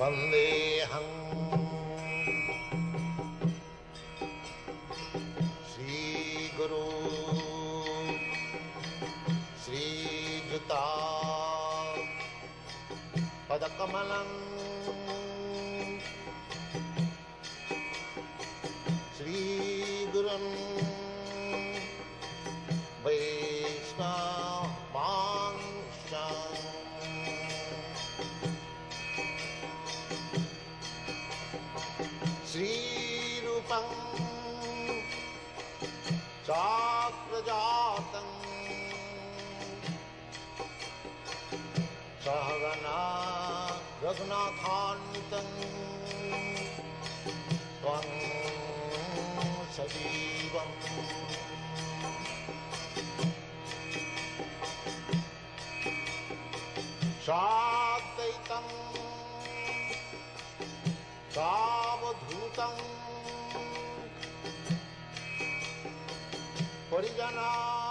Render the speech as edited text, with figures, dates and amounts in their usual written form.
वन्देऽहं श्रीगुरु श्रीयुता पदकमलं श्रीगुरुन् वैष्णवांश्च श्रीरूपं चाप्रजातं सहगना रघुनाथान्वितं त्वं सजीवम् साद्वैतं सावधूतं परिजना